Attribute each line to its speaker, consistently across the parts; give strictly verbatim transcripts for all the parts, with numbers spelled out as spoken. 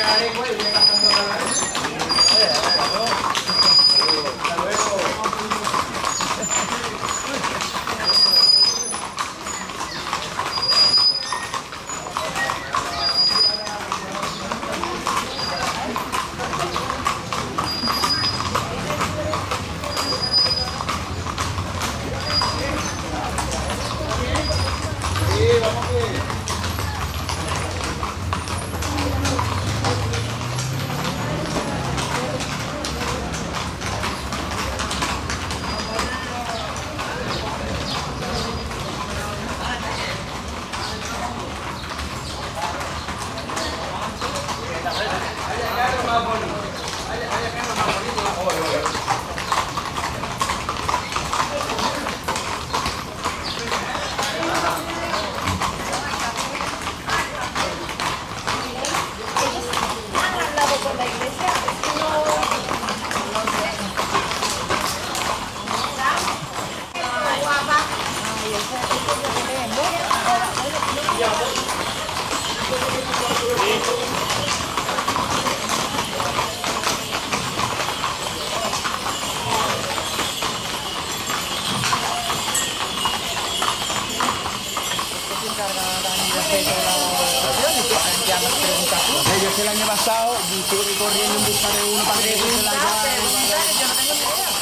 Speaker 1: Yo sé el año pasado y estuve corriendo en busca de uno para que se la
Speaker 2: Yo no tengo ni idea.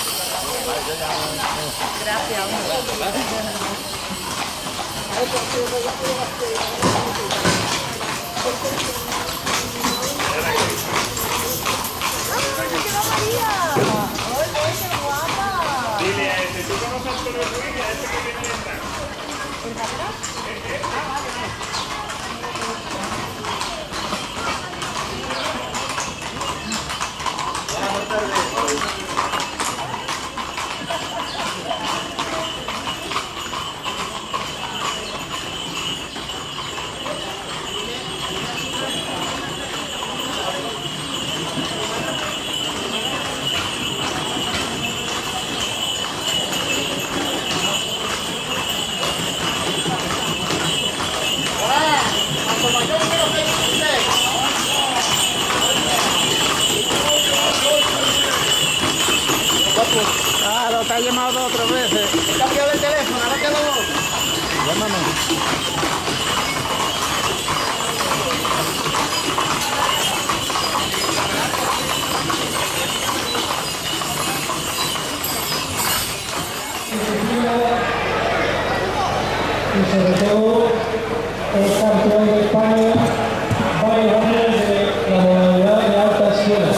Speaker 2: Gracias,
Speaker 3: Dile a ese, ¿tú conoces a Antonio Ruiz y a ese que tiene detrás?
Speaker 2: ¿El de atrás? Ah, vale.
Speaker 1: Claro, te ha llamado otras veces.
Speaker 4: He cambiado el teléfono, ahora te lo doy.
Speaker 1: Llámame.
Speaker 5: Y sobre todo es campeón de España varios años de la modalidad de alta escuela.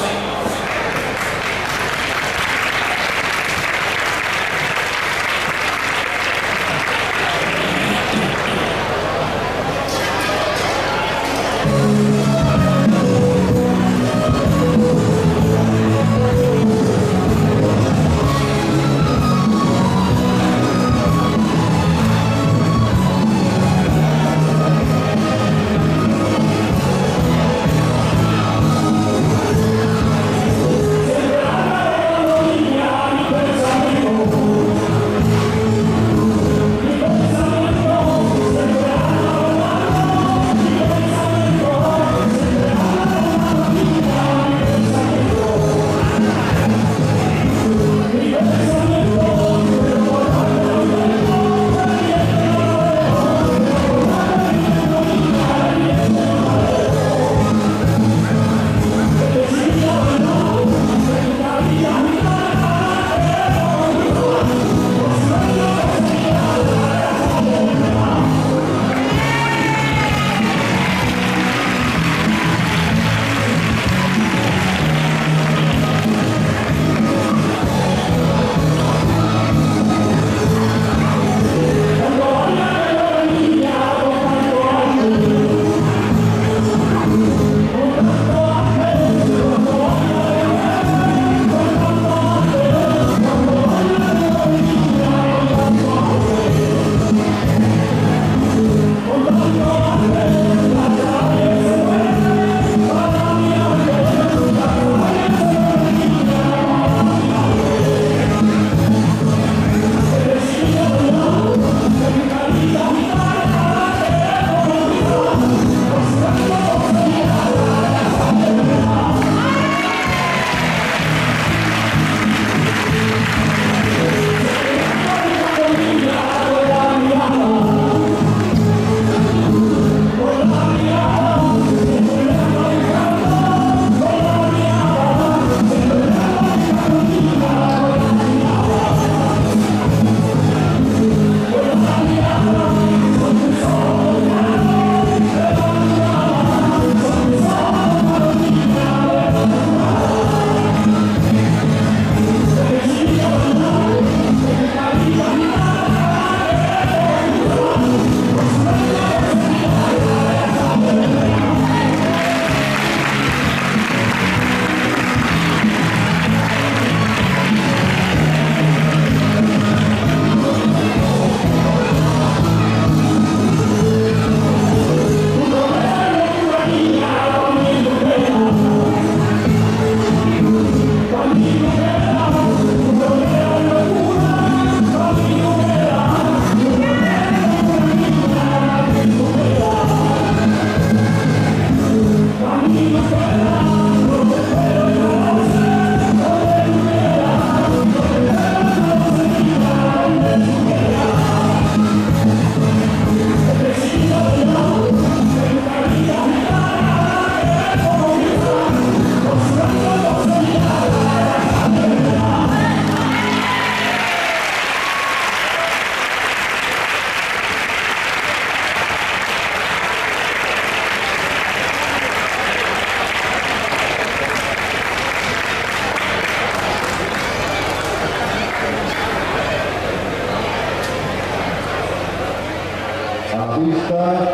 Speaker 6: la pista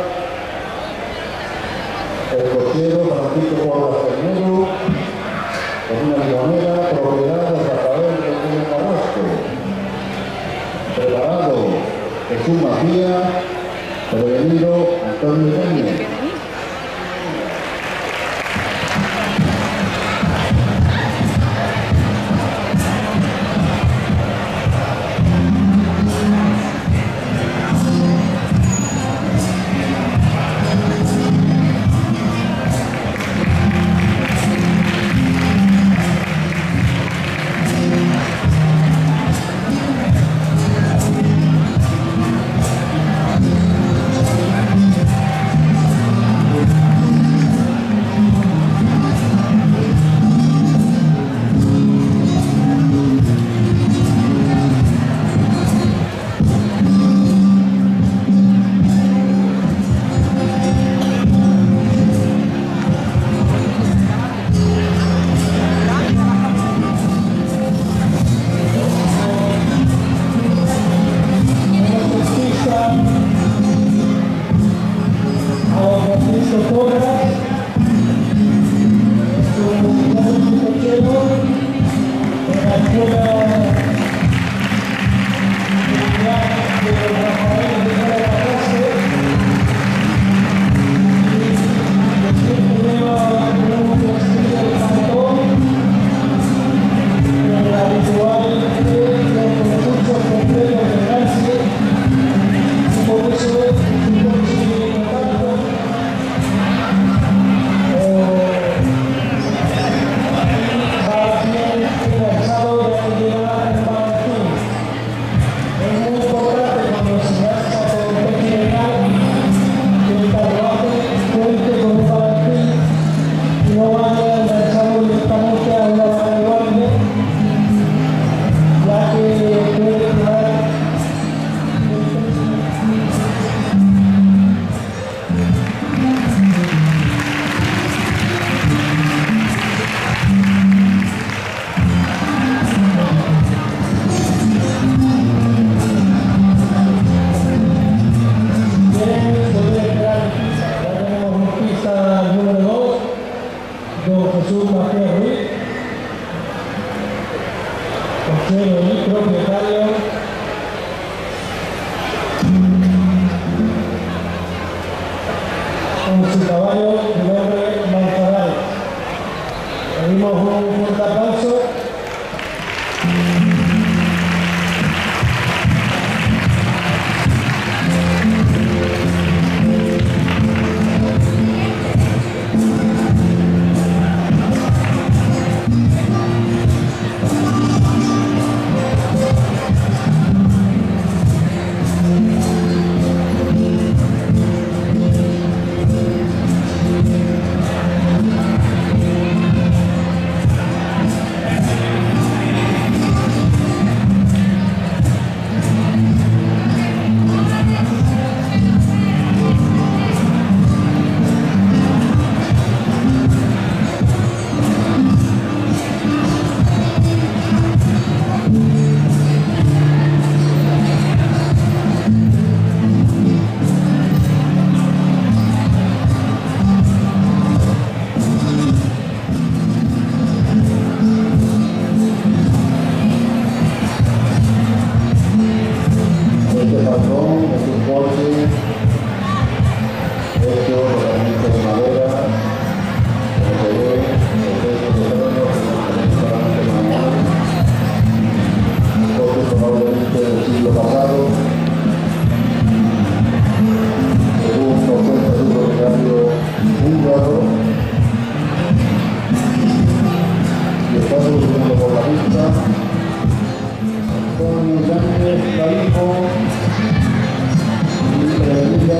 Speaker 6: el cochero Francisco Porras Ternero, con una limonera, propiedad de Rafael de Carrasco. Preparado Jesús Macías, prevenido Antonio Peña. Antonio Sánchez Calijo y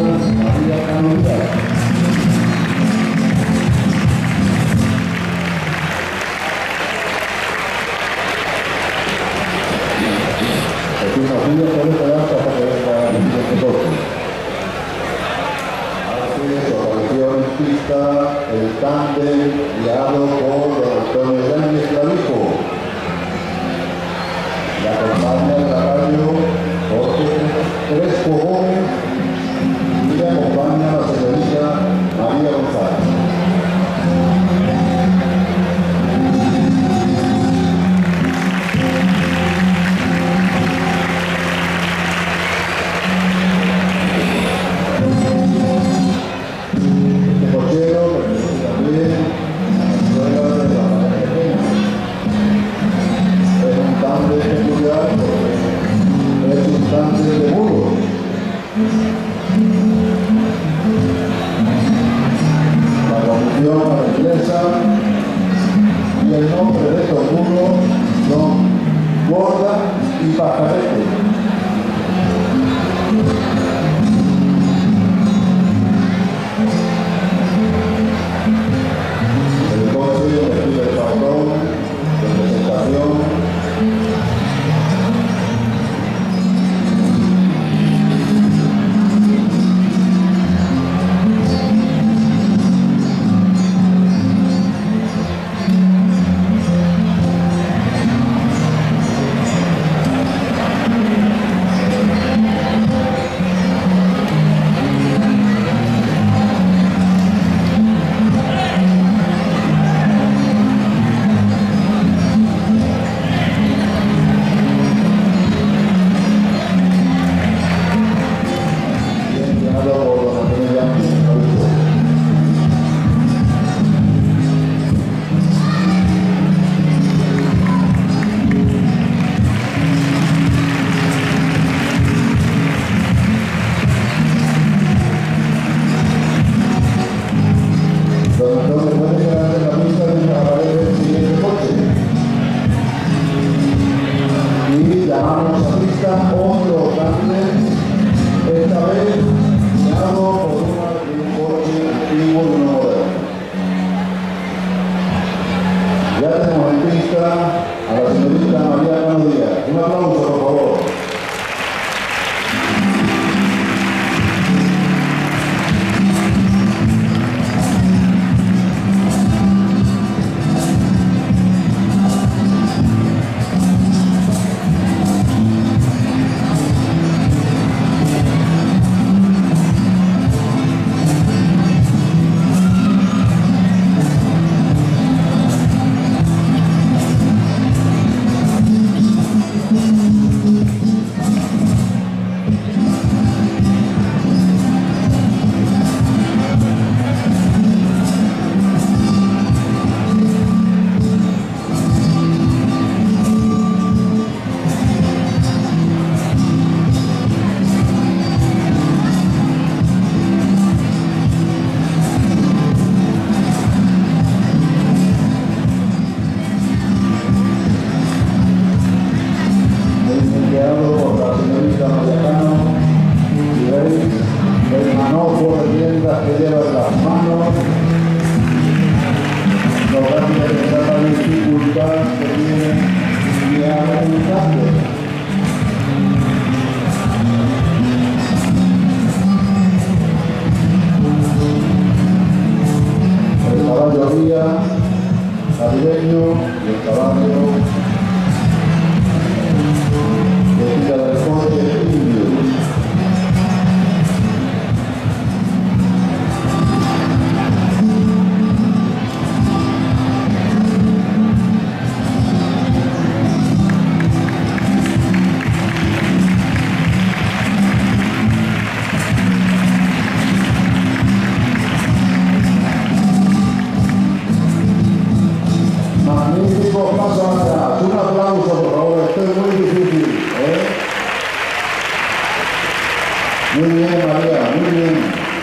Speaker 6: Muy bien, María, muy bien.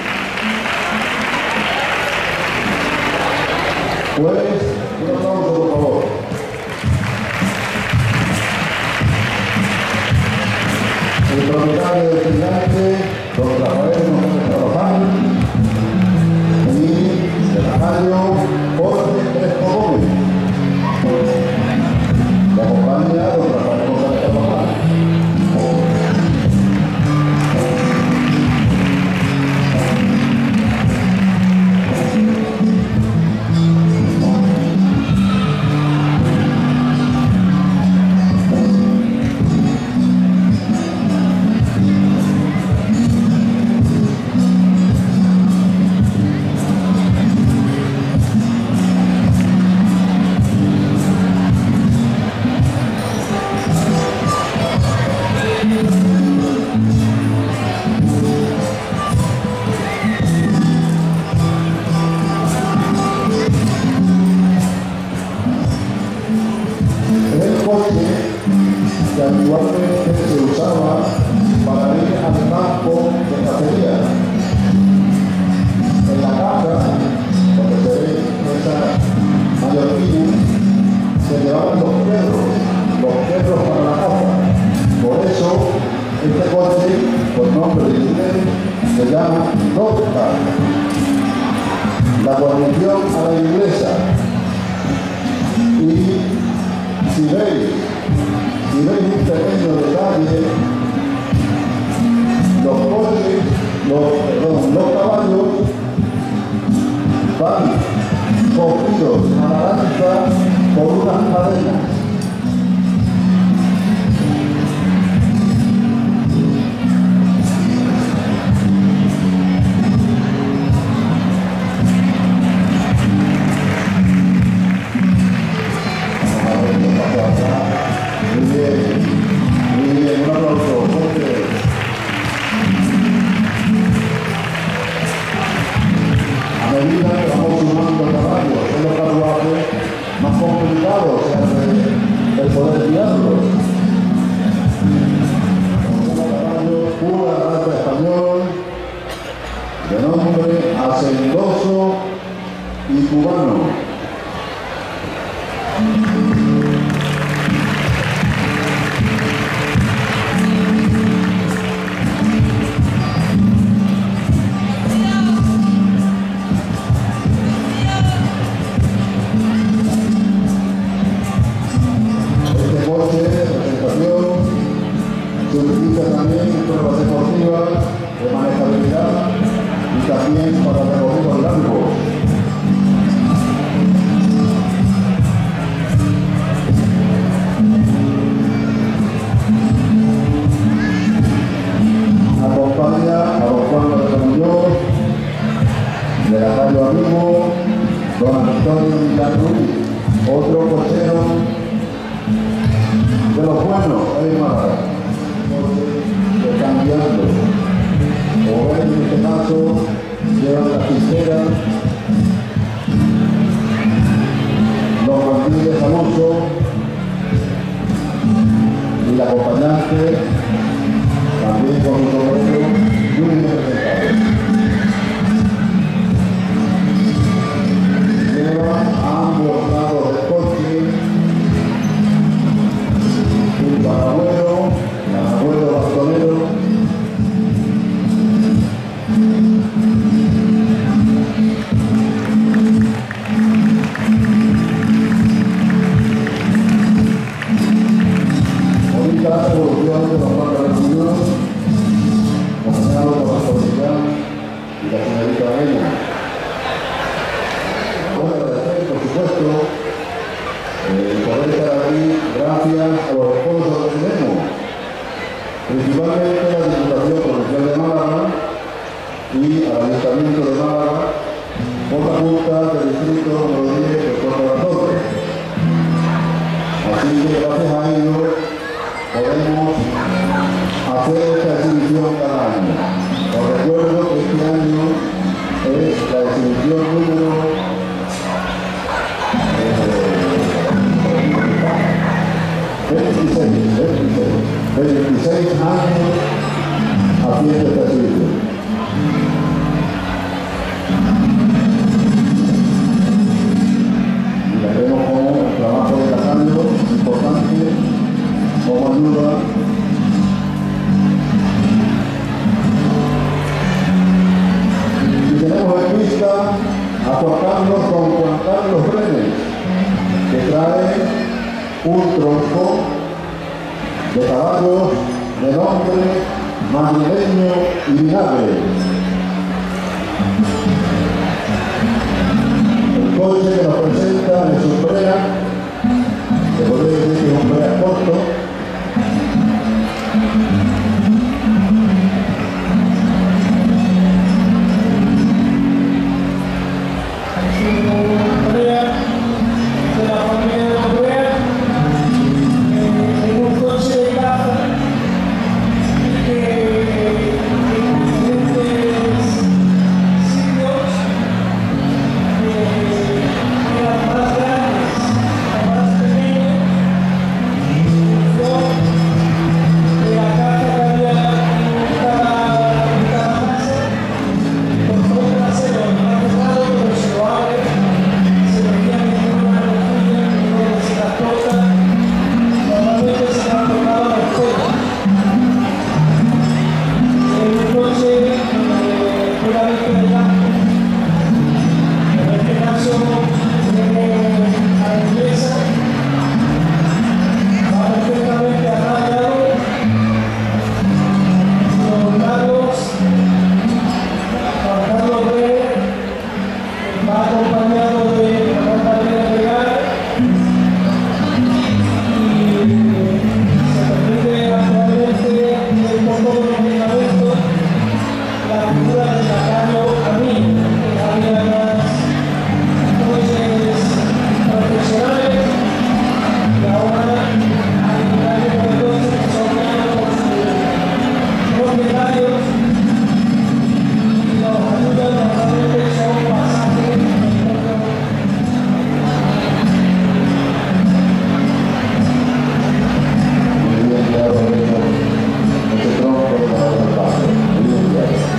Speaker 6: Pues, un aplauso, por favor. El propietario del gigante, don Rafael Montes Trabaján, y el secretario Jorge Crespo Gómez. La compañía don Rafael Montes Trabaján. Que habitualmente se usaba para ir al campo de cacería. En la casa, donde se ve esa mallorquina, se llevaban los perros, los perros para la caza. Por eso, este coche, por nombre de inglés, se llama Dogcart. La guarnición a la inglesa. Y si veis Si veis un pequeño detalle, los coches, los, perdón, los caballos van cogidos a la lanza por unas cadenas. Muy bien, muy bien, un aplauso fuerte. A medida que vamos sumando caballos, son los carruajes más complicados se hace el poder guiarlos. Un caballo pura raza español, de nombre hacendoso y cubano. Se utiliza también en pruebas deportivas de manejabilidad y también para recorridos largos. Acompaña a don Juan de Muñoz, de la radio Amigo, don Antonio Milán, otro cochero de los buenos, ahí más. Cambiando, o en este caso llevan la pistera, los bandiles al uso y la acompañante también con un sombrero muy bien presentado. Lleva a ambos lados del coche un parabuelo, parabuelo bastonero. Bonita evolución de los Juan de Muñoz, acompañado por la José y la señorita Elena. Vamos a agradecer, por supuesto, eh, poder estar aquí gracias a los sponsors que tenemos, principalmente a la Diputación Provincial de Málaga y al Ayuntamiento de Málaga por la Junta del Distrito número diez de Puerto de la Torre. Así que gracias a ellos podemos hacer esta exhibición cada año. Os recuerdo que este año es la exhibición número veintiséis, veintiséis, veintiséis años haciendo esta exhibición. vamos con Juan Carlos Brenes, que trae un tronco de caballos de nombre madrileño y vinagre. El coche que nos presenta es un Brea, que podría decir que es un Brea corto.
Speaker 5: De la familia de los Brea, en un coche de caza que en diferentes sitios eran más grandes o más pequeños, de la caja que había en cada, en cada fase, por favor trasero, no ha cerrado, pero se lo abre. Normalmente se han tocado los juegos. En un coche puramente de campo, en este caso tiene a la inglesa, va perfectamente arraigado, los largos, Juan Carlos Brenes, va acompañado de la compañera legal. La figura de Macario Camino, que había más coches profesionales y ahora hay varios coches que son menos propietarios y los ayudan normalmente son pasajes.
Speaker 6: Muy bien, claro, este tronco para el paso. Muy bien, claro.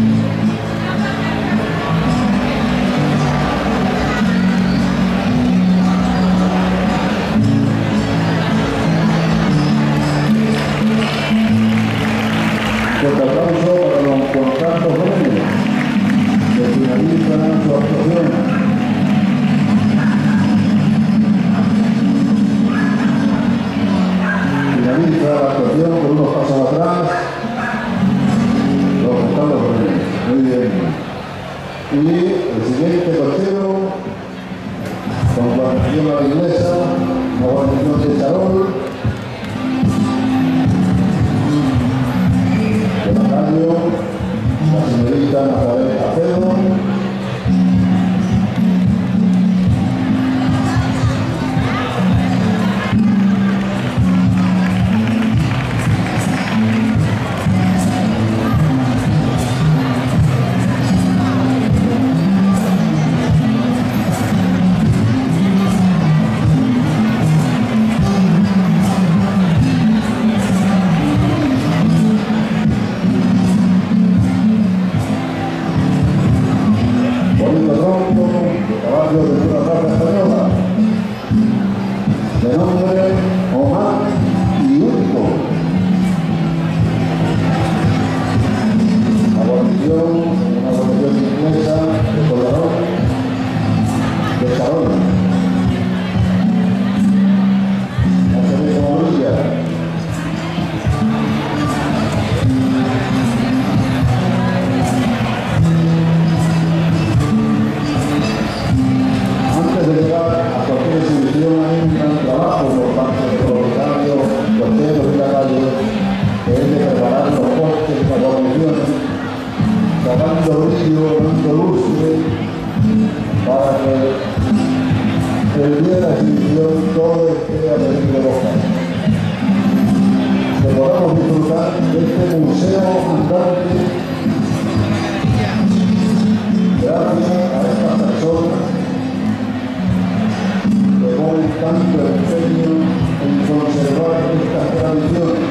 Speaker 6: Fuerte aplauso para don Juan Carlos Brenes, que finaliza su actuación. Finaliza la actuación con unos pasos atrás, don Juan Carlos Brenes. Muy bien. Y el siguiente cochero, con guarnición a la inglesa, una guarnición de charol, de Macario, la señorita Nazaré Acedo. Bonito tronco de caballos de una raza española, de nombre Omar y Único. La guarnición, una guarnición inglesa de colorón, de charol. La se ve como brilla. Antes de llegar a cualquier exhibición hay un gran trabajo por parte de los propietarios, cocheros y caballos, que es de preparar los coches para guarniciones, sacando brillo, dando lustre, para que el día de la exhibición todo esté a venir de boca. Que podamos disfrutar de este museo andante gracias a estas personas que ponen tanto empeño en conservar estas tradiciones.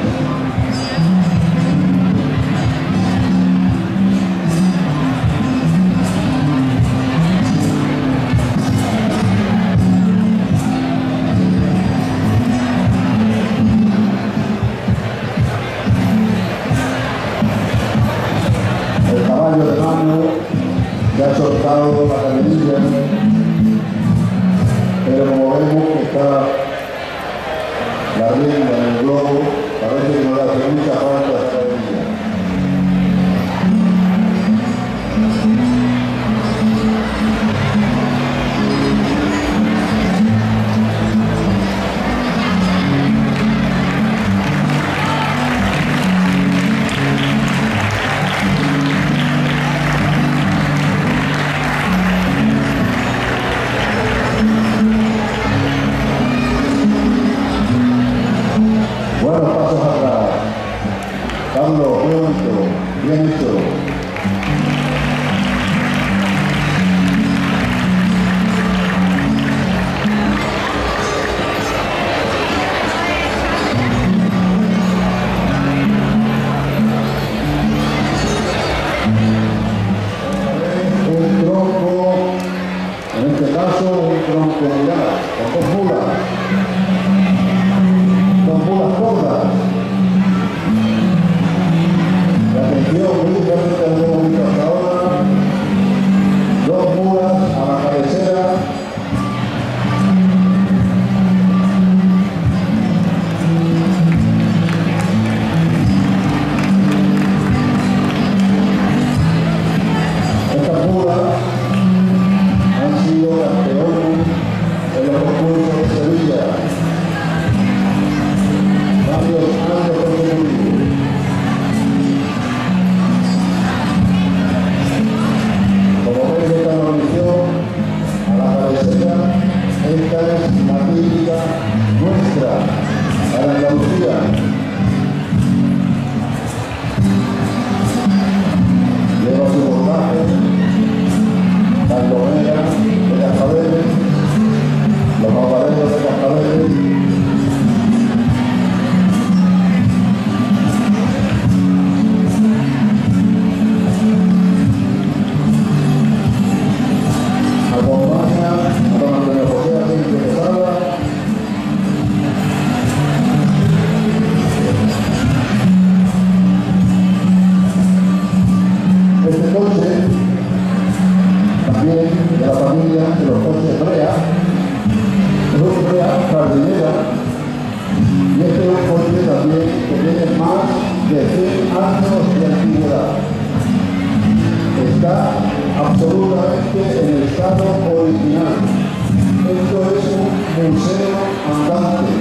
Speaker 6: coche, también de la familia de los coches Brea, es un Brea Jardinera, y este es un coche también que tiene más de cien años de antigüedad. Está absolutamente en el estado original. Esto es un museo andante.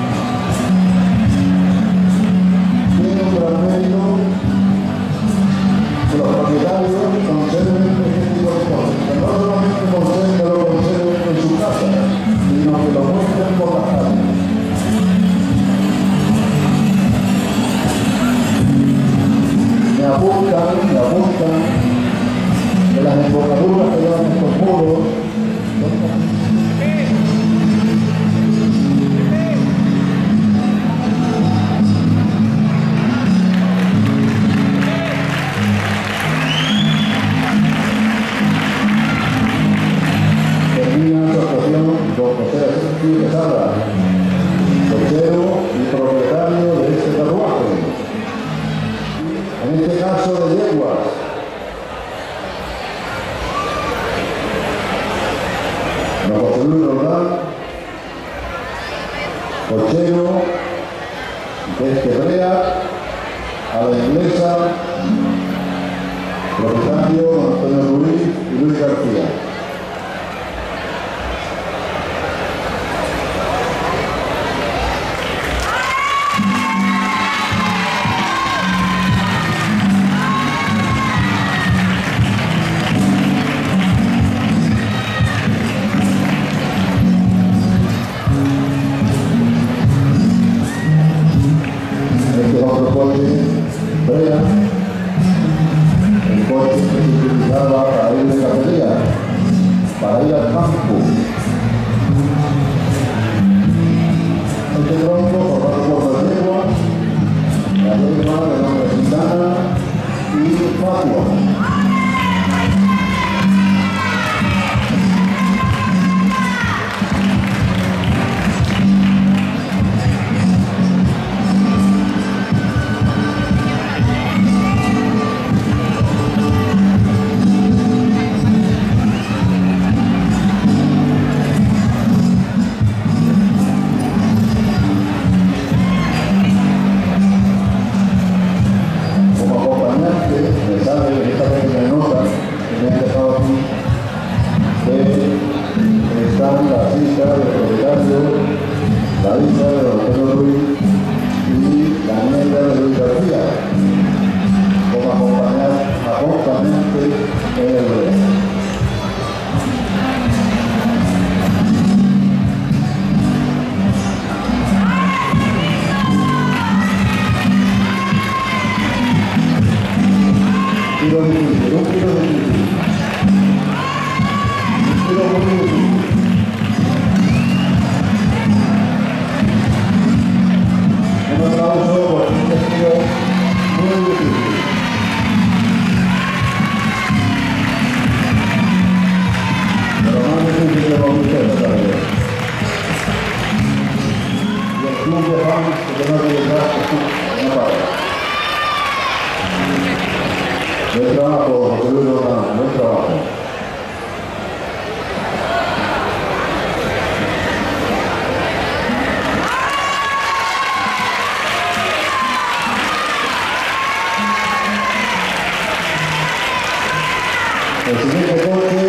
Speaker 6: Tiene un gran mérito que los propietarios conserven este tipo de cosas. Que no solamente conserven, que lo conserven en su casa, sino que lo muestren por las calles. Me apuntan, me apuntan de las embocaduras que llevan estos muros. Termina su actuación don José Asensio Quesada, cochero y propietario de este carruaje. En este caso de yeguas. Don José Luis Roldán, cochero de este Brea, a la inglesa, propietario don Antonio Ruiz y Luis García. Este otro coche, Brea, el coche que se utilizaba para ir de cacería, para ir al campo. Este tronco formado por las yeguas, la yegua de nombre Gitana y Fatua. La hija de don Antonio Ruiz y la nieta de Luis García, como acompañante en el Brea. Tiro difícil, un tiro difícil. Un tiro muy difícil. Un aplauso por un tiro muy difícil. Pero más difícil que vamos a hacer esta tarde. Y el club de fans que no tiene gasto, no para. Buen trabajo, José Luis Roldán, buen trabajo. El siguiente coche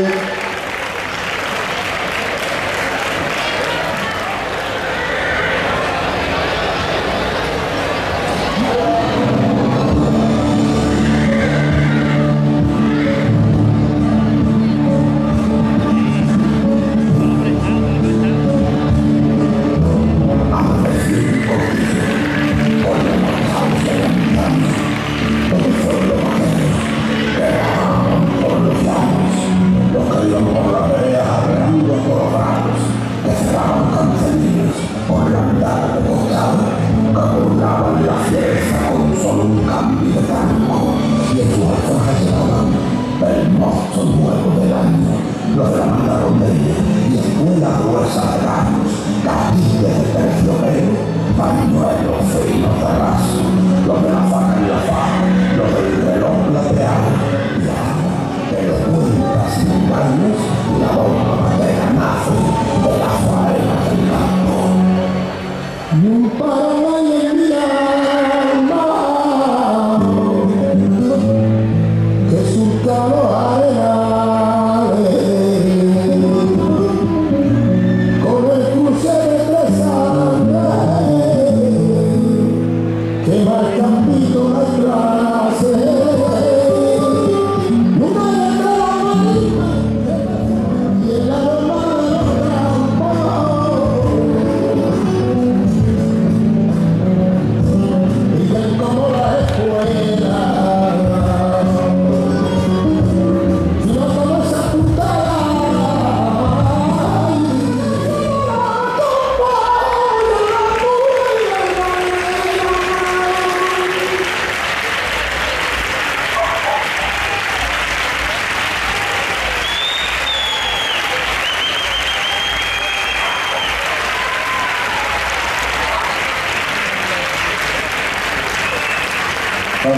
Speaker 6: hermoso nuevo del año, los de la mala rondería y escuela gruesa de años, catillas de terciopelo, pañuelos finos de raso, los de la faca y la faja, los del reloj plateado, y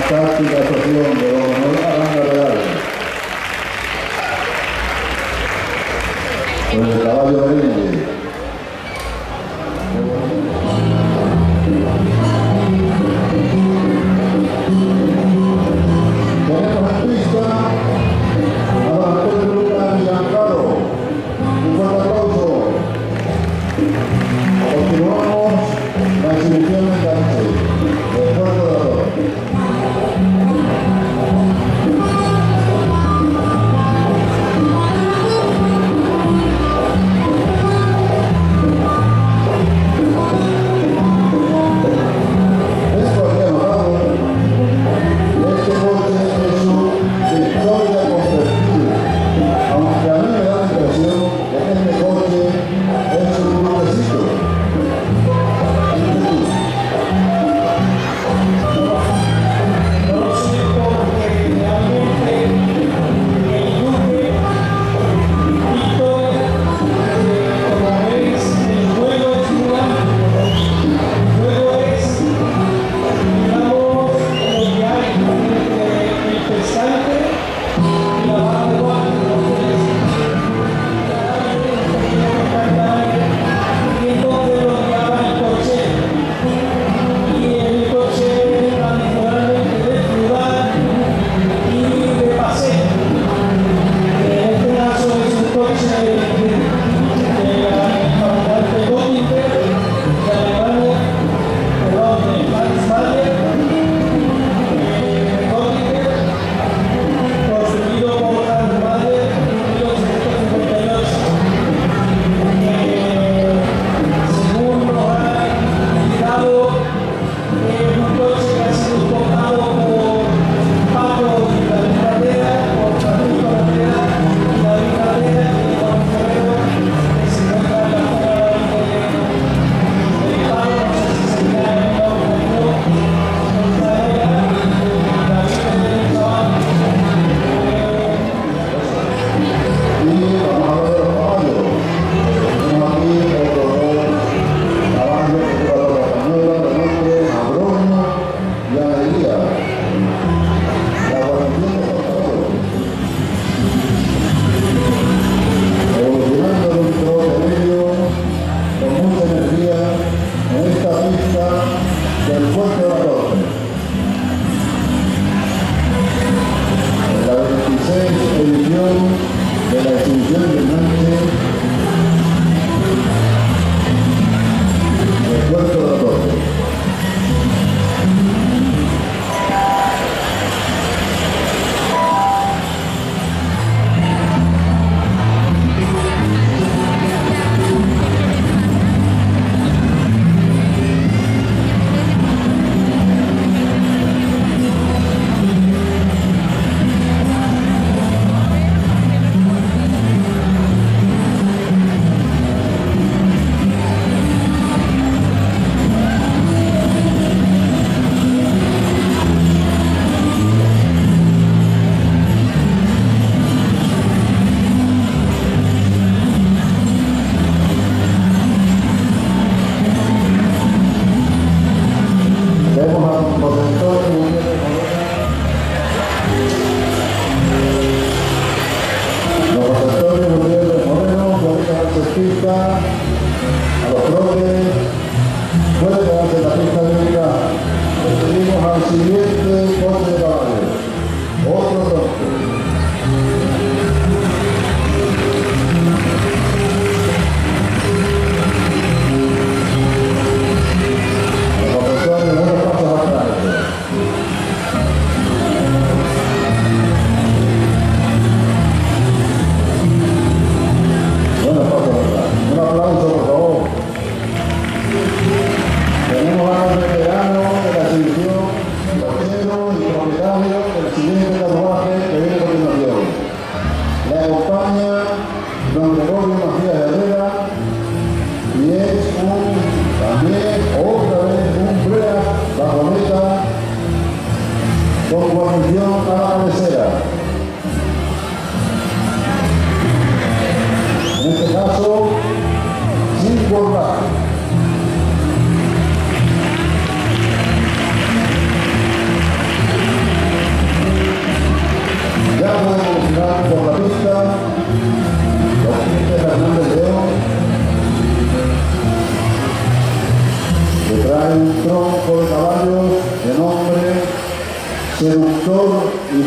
Speaker 6: fantástica actuación de Don Manuel Aranda Real. Con el caballo merengue. Tenemos en pista a Don Antonio Lucas Giancarlo. Un fuerte aplauso. Continuamos la exhibición de enganche. El cuarto de la torre.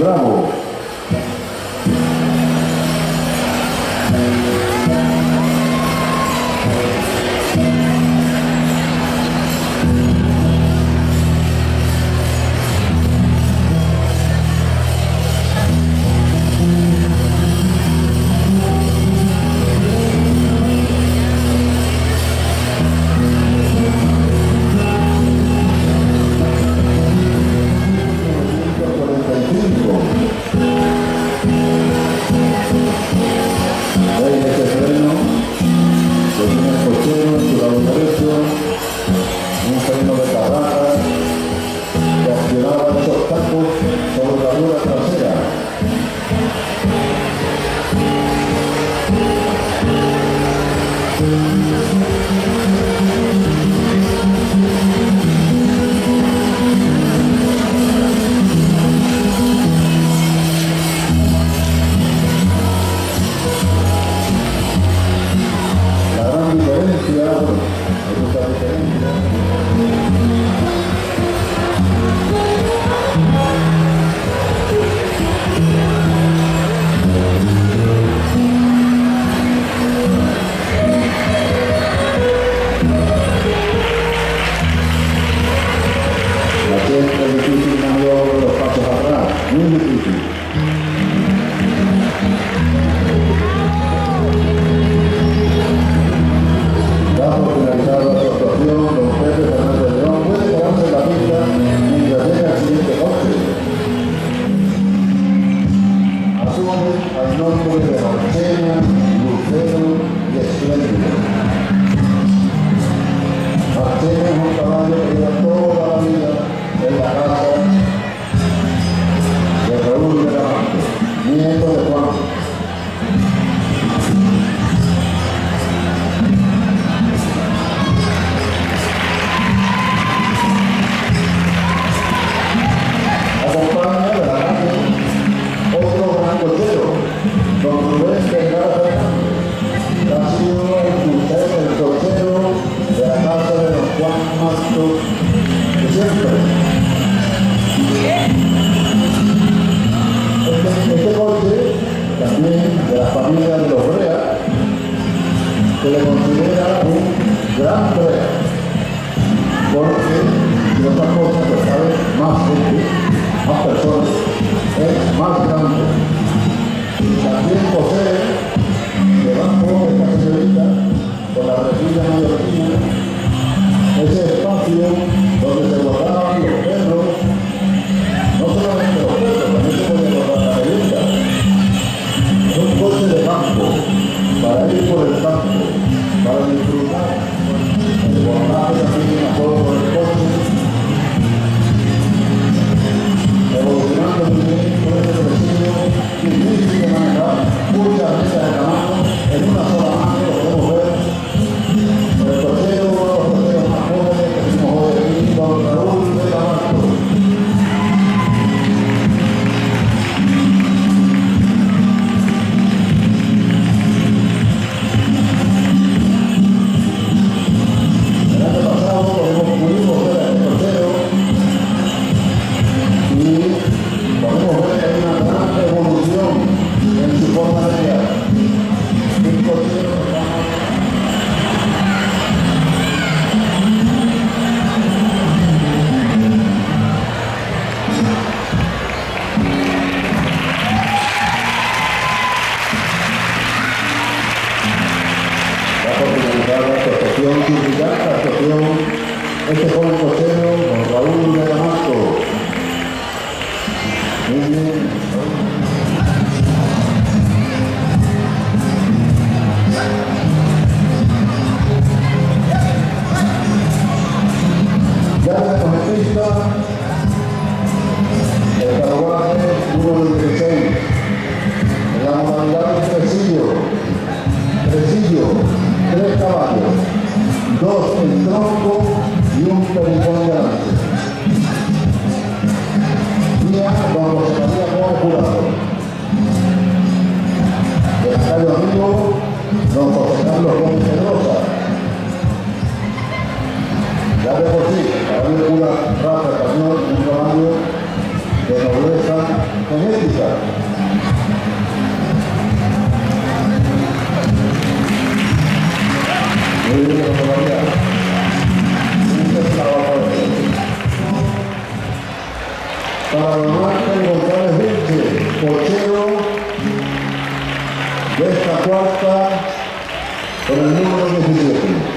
Speaker 6: Bravo. Este joven cochero, don Raúl de Damasco. Muy bien. Ya de cometista, el carruaje número dieciséis, en la modalidad de tresillo, tresillo, tres caballos, dos en tronco y un pericón delante. Guía don José María Juan Jurado. El caballo amigo don José Carlos Gómez Pedrosa. Ya de por sí, caballo de pura raza español, un caballo de nobleza genética. América. Muy bien, todavía. Un trabajo de para don Ángel González Vinche, cochero de esta cuarta con el número diecisiete.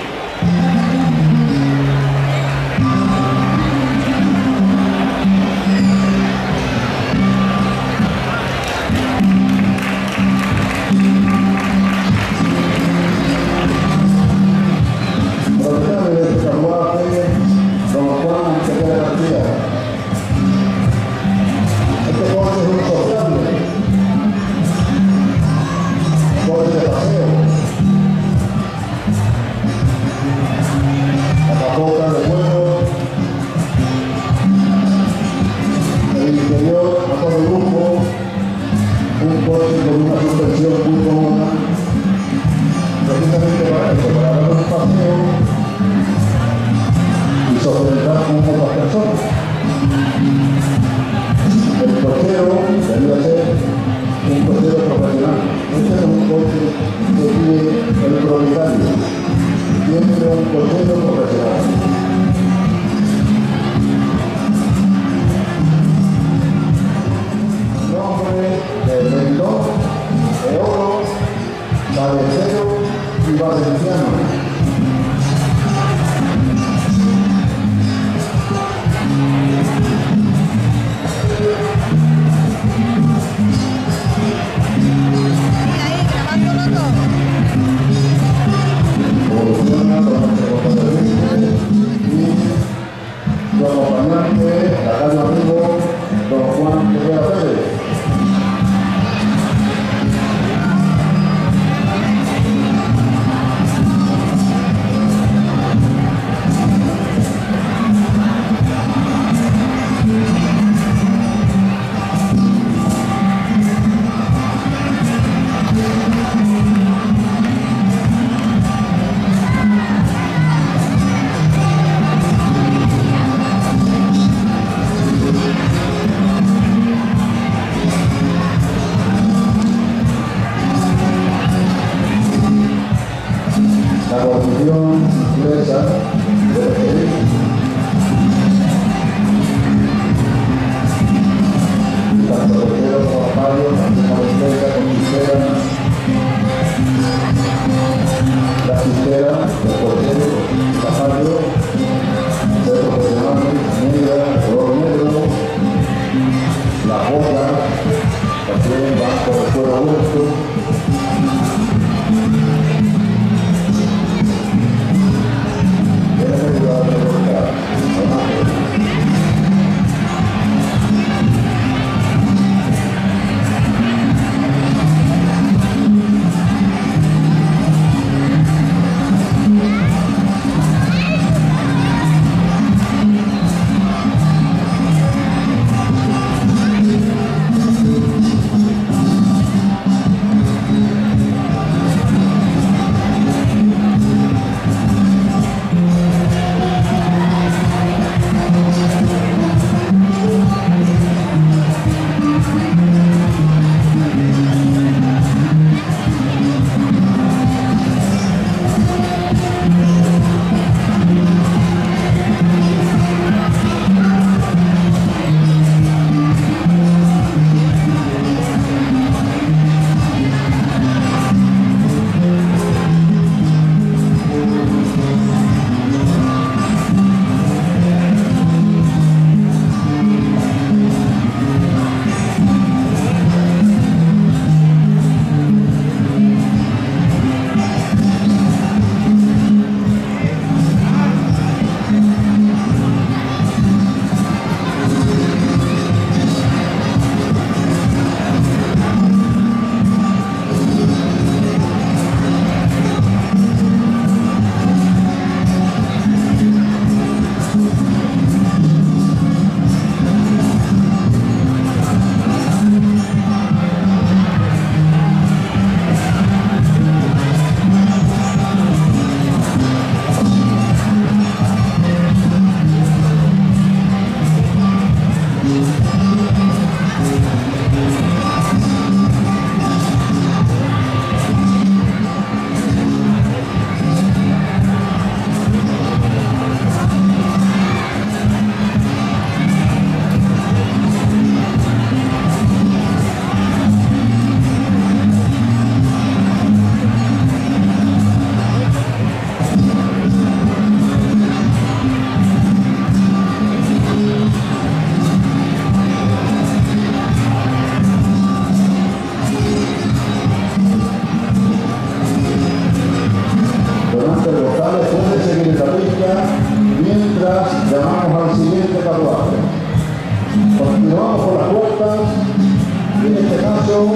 Speaker 6: Camacho,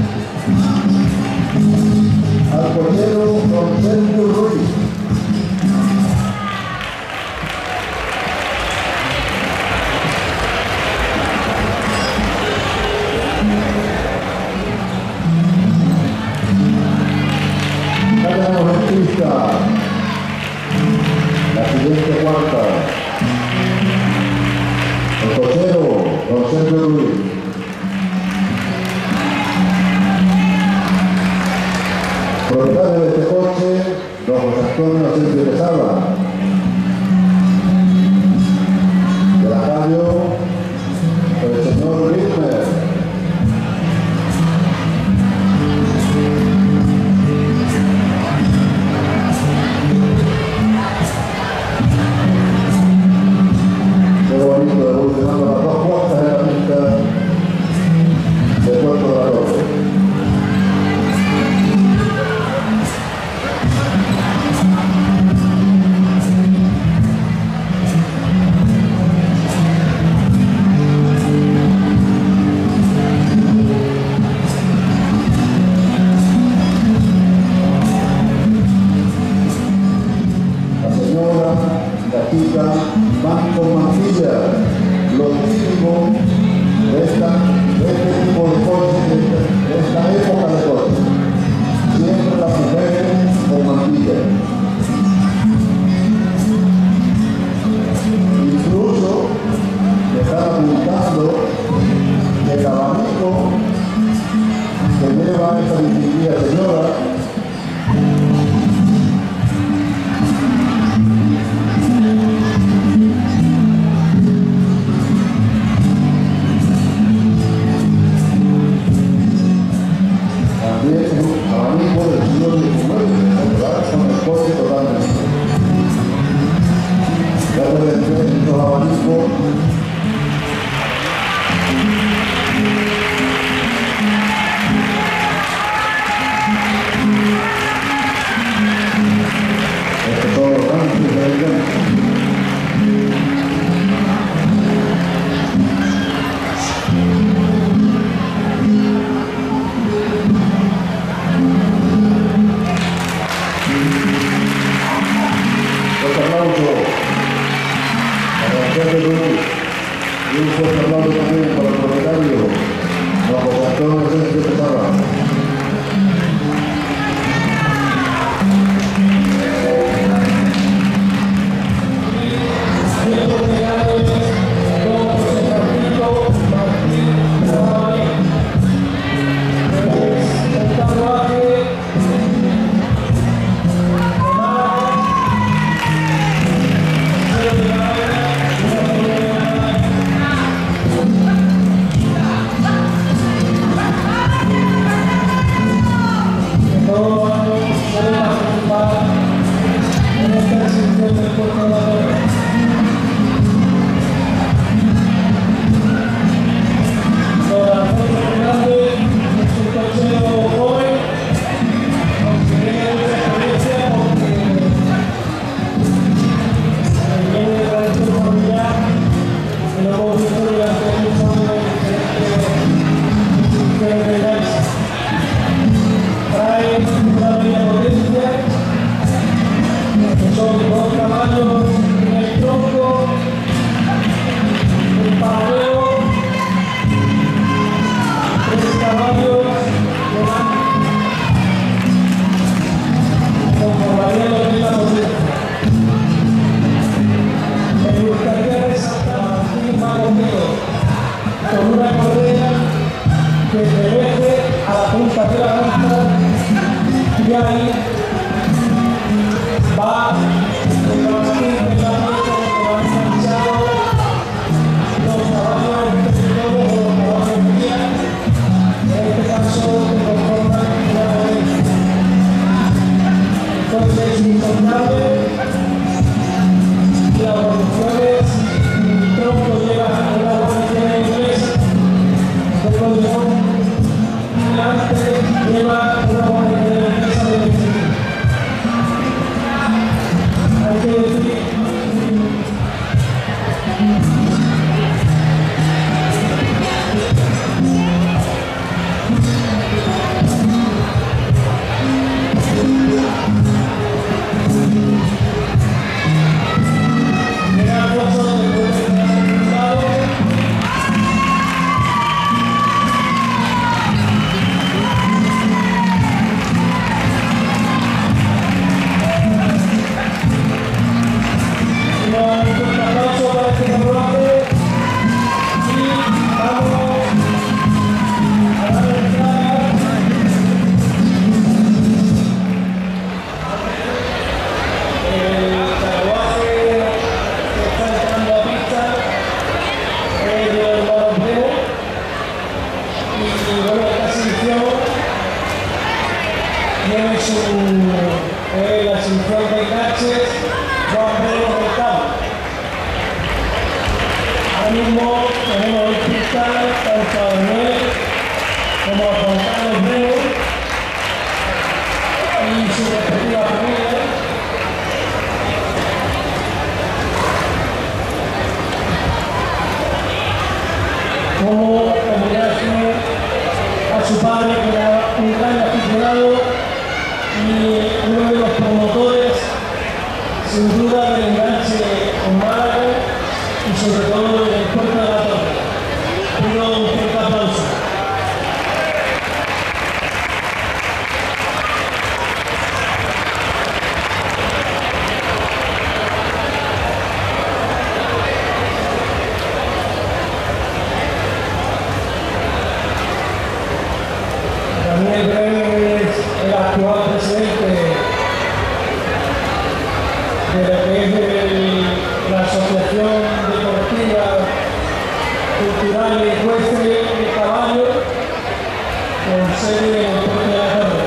Speaker 6: al cochero don Sergio Ruiz. Ya tenemos en pista la siguiente cuarta. El cochero don Sergio Ruiz. Propietario de este coche, don José Antonio Asensio de Sala. De la calle, el señor Ritmer. Qué bonito, evolucionando las dos puertas de la pista de Puerto de la Torre. Banco Mantilla, lo típico de, esta, de este tipo de coches, de, de esta época de coches. Siempre las mujeres con mantilla. Incluso me están apuntando que el abanico que lleva esta distinguida señora también es un abanico del siglo diecinueve, ¿verdad? Con el coche totalmente. Ya pueden ver estos abanicos. Estos son los tanques de ahí dentro. Y un fuerte aplauso también para el propietario, don José Antonio Asensio de Sala.
Speaker 5: es un, eh, la exhibición de enganches Juan Pedro Mercado. Ahora mismo tenemos en pista tanto a Daniel como a Juan Carlos Melo y su respectiva familia. Como homenaje a su padre, que era un gran aficionado y uno de los promotores, sin duda, del enganche con Málaga y sobre todo del puerto de la Torre. Pido un fuerte aplauso. Daniel Brenes es el actual presidente de lo que es el, la Asociación Deportiva Cultural y Ecuestre de Caballo, con sede en el puerto de la Torre,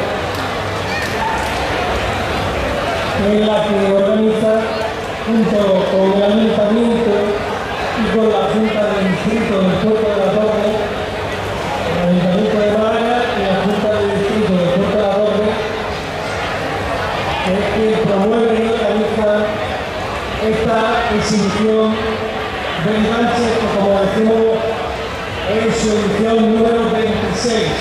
Speaker 5: en la que organiza, junto con el Ayuntamiento y con la Junta del Distrito del puerto de la Torre, el Ayuntamiento de Málaga y la Junta del Distrito del puerto de la Torre, que es quien promueve y organiza esta exhibición de enganches, que, como decimos, es su edición número veintiséis.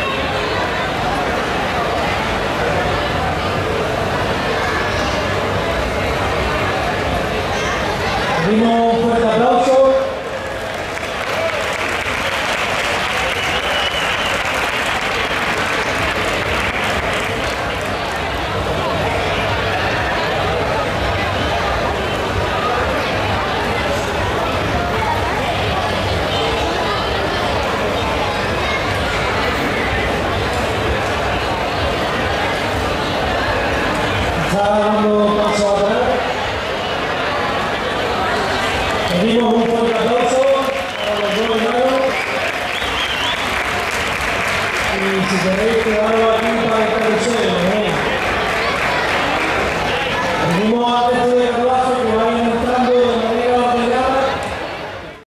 Speaker 5: Pedimos un fuerte aplauso. Dando paso atrás. Pedimos un fuerte aplauso para los dos hermanos. Y si queréis, quedaros aquí para el carrusel.